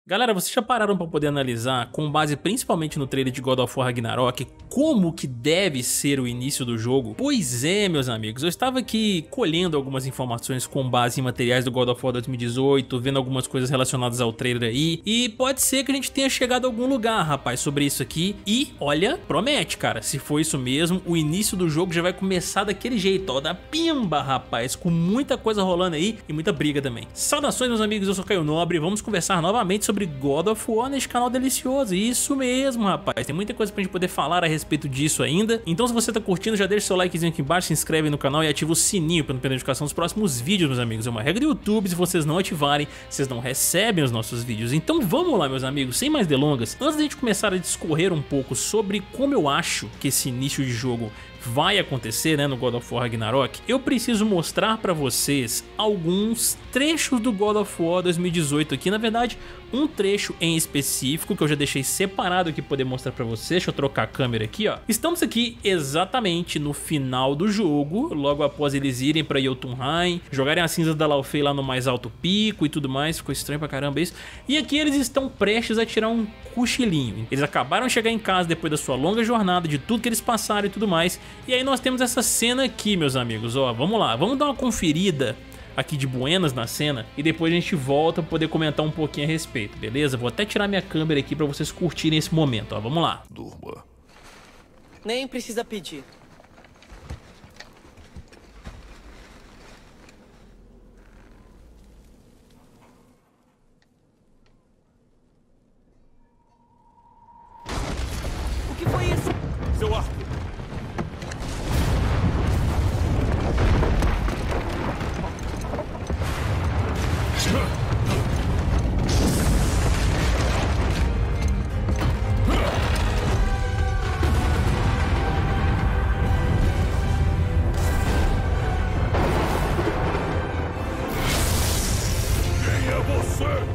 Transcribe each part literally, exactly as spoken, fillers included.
Galera, vocês já pararam para poder analisar, com base principalmente no trailer de God of War Ragnarok, como que deve ser o início do jogo? Pois é, meus amigos, eu estava aqui colhendo algumas informações com base em materiais do God of War dois mil e dezoito, vendo algumas coisas relacionadas ao trailer aí, e pode ser que a gente tenha chegado a algum lugar, rapaz, sobre isso aqui, e olha, promete, cara, se for isso mesmo, o início do jogo já vai começar daquele jeito, ó, da pimba, rapaz, com muita coisa rolando aí e muita briga também. Saudações, meus amigos, eu sou Caio Nobre, vamos conversar novamente sobre God of War neste canal delicioso. Isso mesmo, rapaz, tem muita coisa pra gente poder falar a respeito disso ainda. Então se você tá curtindo, já deixa seu likezinho aqui embaixo, se inscreve no canal e ativa o sininho pra não perder a notificação dos próximos vídeos, meus amigos. É uma regra do YouTube, se vocês não ativarem, vocês não recebem os nossos vídeos. Então vamos lá, meus amigos, sem mais delongas, antes de a gente começar a discorrer um pouco sobre como eu acho que esse início de jogo vai acontecer, né, no God of War Ragnarok, eu preciso mostrar pra vocês alguns trechos do God of War dois mil e dezoito aqui, na verdade, um trecho em específico que eu já deixei separado aqui pra poder mostrar pra vocês. Deixa eu trocar a câmera aqui, ó. Estamos aqui exatamente no final do jogo, logo após eles irem pra Jotunheim, jogarem as cinzas da Laufey lá no mais alto pico e tudo mais, ficou estranho pra caramba isso. E aqui eles estão prestes a tirar um cochilinho. Eles acabaram de chegar em casa depois da sua longa jornada, de tudo que eles passaram e tudo mais. E aí nós temos essa cena aqui, meus amigos, ó, vamos lá, vamos dar uma conferida aqui de buenas na cena e depois a gente volta para poder comentar um pouquinho a respeito, beleza? Vou até tirar minha câmera aqui para vocês curtirem esse momento, ó, vamos lá. Durma. Nem precisa pedir. O que foi isso? Seu arco. Quem é você?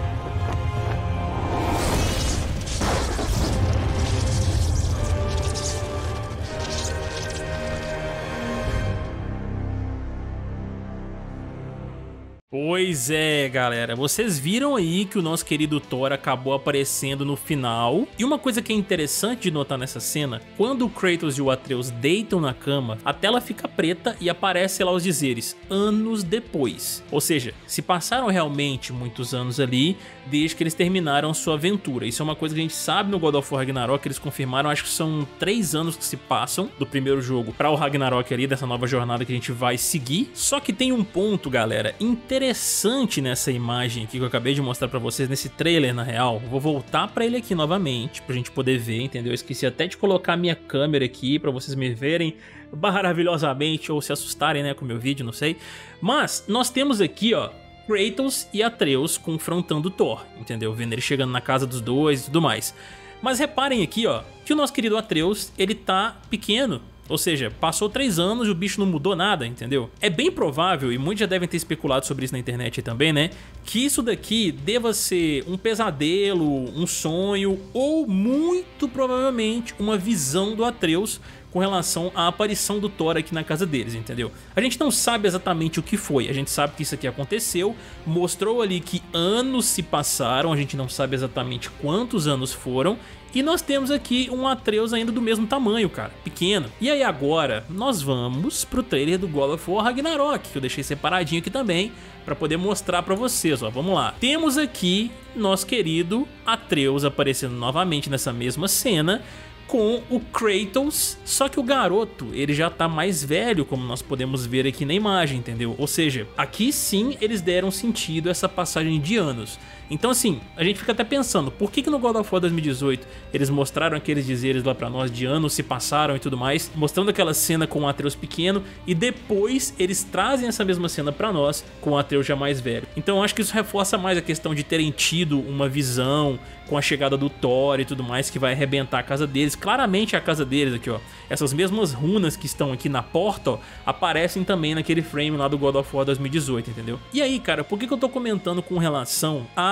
Pois é, galera, vocês viram aí que o nosso querido Thor acabou aparecendo no final. E uma coisa que é interessante de notar nessa cena, quando o Kratos e o Atreus deitam na cama, a tela fica preta e aparece lá os dizeres, anos depois. Ou seja, se passaram realmente muitos anos ali, desde que eles terminaram sua aventura. Isso é uma coisa que a gente sabe no God of War Ragnarok, eles confirmaram, acho que são três anos que se passam do primeiro jogo para o Ragnarok ali, dessa nova jornada que a gente vai seguir. Só que tem um ponto, galera, interessante interessante nessa imagem aqui que eu acabei de mostrar pra vocês, nesse trailer na real. Vou voltar pra ele aqui novamente, pra gente poder ver, entendeu? Eu esqueci até de colocar a minha câmera aqui pra vocês me verem maravilhosamente ou se assustarem, né, com o meu vídeo, não sei. Mas nós temos aqui, ó, Kratos e Atreus confrontando Thor, entendeu? Vendo ele chegando na casa dos dois e tudo mais. Mas reparem aqui, ó, que o nosso querido Atreus, ele tá pequeno. Ou seja, passou três anos e o bicho não mudou nada, entendeu? É bem provável, e muitos já devem ter especulado sobre isso na internet também, né? Que isso daqui deva ser um pesadelo, um sonho, ou muito provavelmente uma visão do Atreus com relação à aparição do Thor aqui na casa deles, entendeu? A gente não sabe exatamente o que foi, a gente sabe que isso aqui aconteceu, mostrou ali que anos se passaram, a gente não sabe exatamente quantos anos foram, e nós temos aqui um Atreus ainda do mesmo tamanho, cara, pequeno. E aí agora nós vamos pro trailer do God of War Ragnarok, que eu deixei separadinho aqui também, pra poder mostrar pra vocês, ó, vamos lá. Temos aqui nosso querido Atreus aparecendo novamente nessa mesma cena, com o Kratos, só que o garoto, ele já tá mais velho, como nós podemos ver aqui na imagem, entendeu? Ou seja, aqui sim eles deram sentido a essa passagem de anos. Então assim, a gente fica até pensando, por que que no God of War dois mil e dezoito eles mostraram aqueles dizeres lá pra nós de anos se passaram e tudo mais, mostrando aquela cena com o Atreus pequeno, e depois eles trazem essa mesma cena pra nós com o Atreus já mais velho. Então eu acho que isso reforça mais a questão de terem tido uma visão com a chegada do Thor e tudo mais, que vai arrebentar a casa deles. Claramente a casa deles aqui, ó, essas mesmas runas que estão aqui na porta, ó, aparecem também naquele frame lá do God of War dois mil e dezoito, entendeu? E aí, cara, por que que eu tô comentando com relação a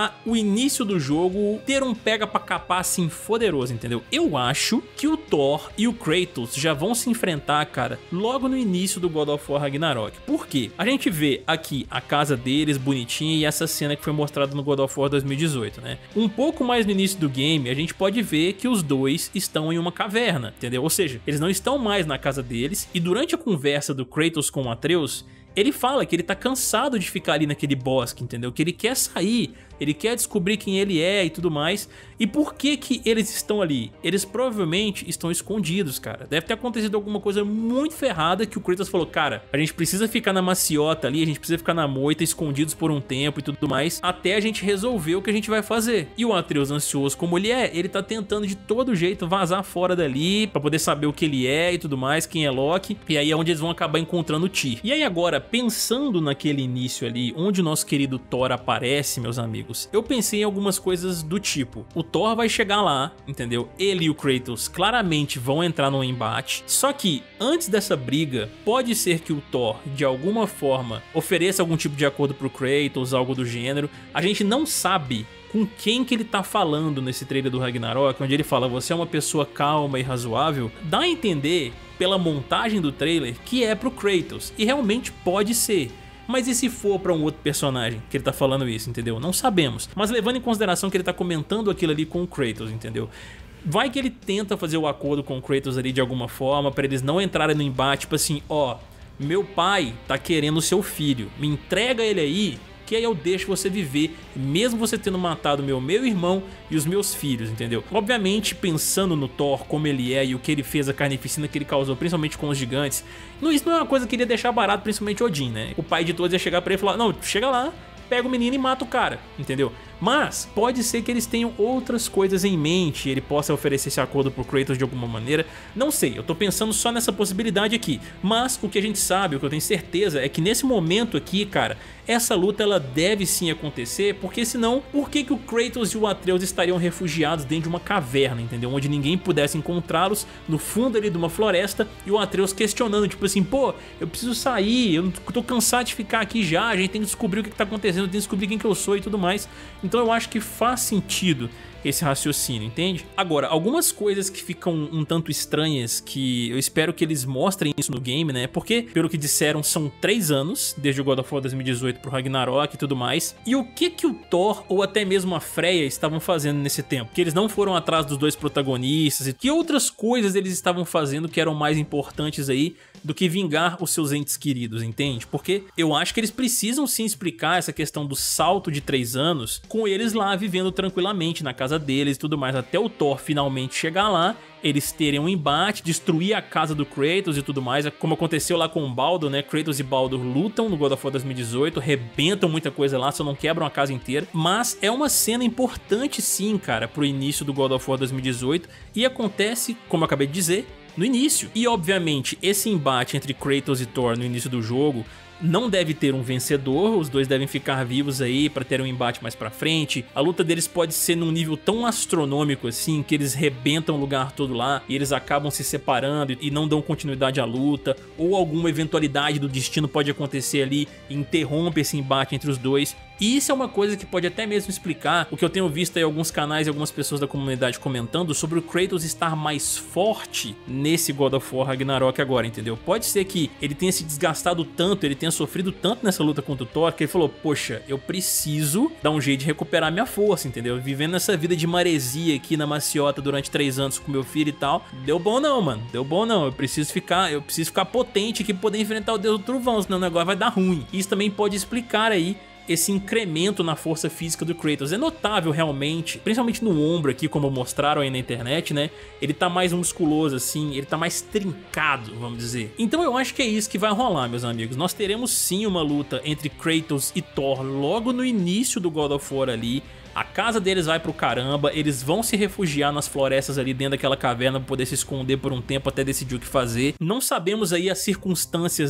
pra o início do jogo ter um pega pra capar assim poderoso, entendeu? Eu acho que o Thor e o Kratos já vão se enfrentar, cara, logo no início do God of War Ragnarok. Por quê? A gente vê aqui a casa deles bonitinha e essa cena que foi mostrada no God of War dois mil e dezoito, né? Um pouco mais no início do game, a gente pode ver que os dois estão em uma caverna, entendeu? Ou seja, eles não estão mais na casa deles e durante a conversa do Kratos com o Atreus, ele fala que ele tá cansado de ficar ali naquele bosque, entendeu? Que ele quer sair, ele quer descobrir quem ele é e tudo mais. E por que que eles estão ali? Eles provavelmente estão escondidos, cara. Deve ter acontecido alguma coisa muito ferrada que o Kratos falou, cara, a gente precisa ficar na maciota ali, a gente precisa ficar na moita, escondidos por um tempo e tudo mais, até a gente resolver o que a gente vai fazer. E o Atreus, ansioso como ele é, ele tá tentando de todo jeito vazar fora dali, pra poder saber o que ele é e tudo mais, quem é Loki. E aí é onde eles vão acabar encontrando o Tyr. E aí agora, pensando naquele início ali, onde o nosso querido Thor aparece, meus amigos, eu pensei em algumas coisas do tipo, o Thor vai chegar lá, entendeu? Ele e o Kratos claramente vão entrar num embate, só que antes dessa briga, pode ser que o Thor, de alguma forma, ofereça algum tipo de acordo pro Kratos, algo do gênero. A gente não sabe com quem que ele tá falando nesse trailer do Ragnarok, onde ele fala, você é uma pessoa calma e razoável. Dá a entender, pela montagem do trailer, que é pro Kratos, e realmente pode ser. Mas e se for pra um outro personagem que ele tá falando isso, entendeu? Não sabemos. Mas levando em consideração que ele tá comentando aquilo ali com o Kratos, entendeu? Vai que ele tenta fazer o acordo com o Kratos ali de alguma forma, pra eles não entrarem no embate, tipo assim, ó, meu pai tá querendo o seu filho, me entrega ele aí, que aí eu deixo você viver, mesmo você tendo matado meu, meu irmão e os meus filhos, entendeu? Obviamente, pensando no Thor, como ele é e o que ele fez, a carnificina que ele causou, principalmente com os gigantes, não, isso não é uma coisa que ele ia deixar barato, principalmente Odin, né? O pai de todos ia chegar pra ele e falar, não, chega lá, pega o menino e mata o cara, entendeu? Mas pode ser que eles tenham outras coisas em mente, ele possa oferecer esse acordo pro Kratos de alguma maneira, não sei, eu tô pensando só nessa possibilidade aqui. Mas o que a gente sabe, o que eu tenho certeza é que nesse momento aqui, cara, essa luta ela deve sim acontecer, porque senão, por que que o Kratos e o Atreus estariam refugiados dentro de uma caverna, entendeu? Onde ninguém pudesse encontrá-los, no fundo ali de uma floresta, e o Atreus questionando, tipo assim, pô, eu preciso sair, eu tô cansado de ficar aqui já, a gente tem que descobrir o que que tá acontecendo, tem que descobrir quem que eu sou e tudo mais. Então eu acho que faz sentido esse raciocínio, entende? Agora, algumas coisas que ficam um tanto estranhas, que eu espero que eles mostrem isso no game, né? Porque, pelo que disseram, são três anos, desde o God of War dois mil e dezoito pro Ragnarok e tudo mais. E o que que o Thor, ou até mesmo a Freya, estavam fazendo nesse tempo? Que eles não foram atrás dos dois protagonistas, e que outras coisas eles estavam fazendo que eram mais importantes aí do que vingar os seus entes queridos, entende? Porque eu acho que eles precisam sim explicar essa questão do salto de três anos com eles lá vivendo tranquilamente na casa deles e tudo mais, até o Thor finalmente chegar lá, eles terem um embate, destruir a casa do Kratos e tudo mais, como aconteceu lá com o Baldur, né? Kratos e Baldur lutam no God of War dois mil e dezoito, rebentam muita coisa lá, só não quebram a casa inteira, mas é uma cena importante sim, cara, pro início do God of War dois mil e dezoito, e acontece, como eu acabei de dizer, no início. E obviamente esse embate entre Kratos e Thor no início do jogo não deve ter um vencedor, os dois devem ficar vivos aí pra ter um embate mais pra frente. A luta deles pode ser num nível tão astronômico assim, que eles rebentam o lugar todo lá e eles acabam se separando e não dão continuidade à luta, ou alguma eventualidade do destino pode acontecer ali e interrompe esse embate entre os dois. E isso é uma coisa que pode até mesmo explicar o que eu tenho visto aí alguns canais e algumas pessoas da comunidade comentando sobre o Kratos estar mais forte nesse God of War Ragnarok agora, entendeu? Pode ser que ele tenha se desgastado tanto, ele tenha sofrido tanto nessa luta contra o Thor, que ele falou, poxa, eu preciso dar um jeito de recuperar minha força, entendeu? Vivendo essa vida de maresia aqui na maciota durante três anos com meu filho e tal, deu bom não, mano, deu bom não, eu preciso ficar, eu preciso ficar potente aqui pra poder enfrentar o Deus do Trovão, senão o negócio vai dar ruim. Isso também pode explicar aí esse incremento na força física do Kratos. É notável realmente, principalmente no ombro aqui, como mostraram aí na internet, né? Ele tá mais musculoso assim, ele tá mais trincado, vamos dizer. Então eu acho que é isso que vai rolar, meus amigos. Nós teremos sim uma luta entre Kratos e Thor logo no início do God of War ali. A casa deles vai pro caramba, eles vão se refugiar nas florestas ali dentro daquela caverna pra poder se esconder por um tempo até decidir o que fazer. Não sabemos aí as circunstâncias desse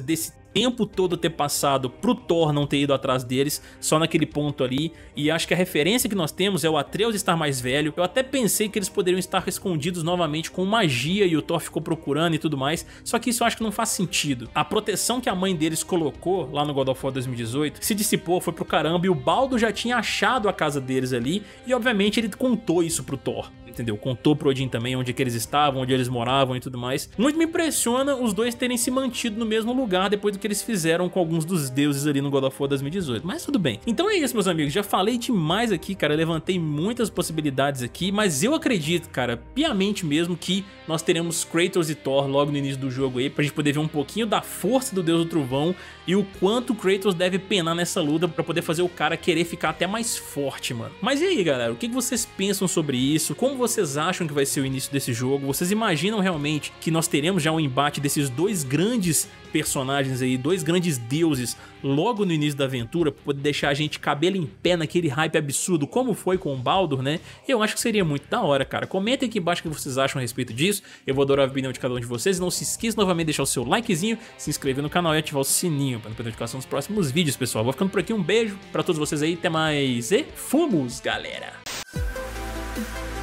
tempo todo ter passado pro Thor não ter ido atrás deles, só naquele ponto ali. E acho que a referência que nós temos é o Atreus estar mais velho. Eu até pensei que eles poderiam estar escondidos novamente com magia e o Thor ficou procurando e tudo mais, só que isso eu acho que não faz sentido. A proteção que a mãe deles colocou lá no God of War dois mil e dezoito se dissipou, foi pro caramba, e o Baldur já tinha achado a casa deles ali, e obviamente ele contou isso pro Thor, entendeu? Contou pro Odin também onde é que eles estavam, onde eles moravam e tudo mais. Muito me impressiona os dois terem se mantido no mesmo lugar depois do que eles fizeram com alguns dos deuses ali no God of War dois mil e dezoito, mas tudo bem. Então é isso, meus amigos, já falei demais aqui, cara, eu levantei muitas possibilidades aqui, mas eu acredito, cara, piamente mesmo, que nós teremos Kratos e Thor logo no início do jogo aí, pra gente poder ver um pouquinho da força do Deus do Trovão e o quanto o Kratos deve penar nessa luta pra poder fazer o cara querer ficar até mais forte, mano. Mas e aí, galera, o que vocês pensam sobre isso? Como vocês acham que vai ser o início desse jogo? Vocês imaginam realmente que nós teremos já um embate desses dois grandes personagens aí, dois grandes deuses logo no início da aventura, pra poder deixar a gente cabelo em pé naquele hype absurdo como foi com o Baldur, né? Eu acho que seria muito da hora, cara. Comentem aqui embaixo o que vocês acham a respeito disso, eu vou adorar a opinião de cada um de vocês. Não se esqueça novamente de deixar o seu likezinho, se inscrever no canal e ativar o sininho para não perder a notificação dos próximos vídeos, pessoal. Vou ficando por aqui, um beijo pra todos vocês aí, até mais e fomos, galera!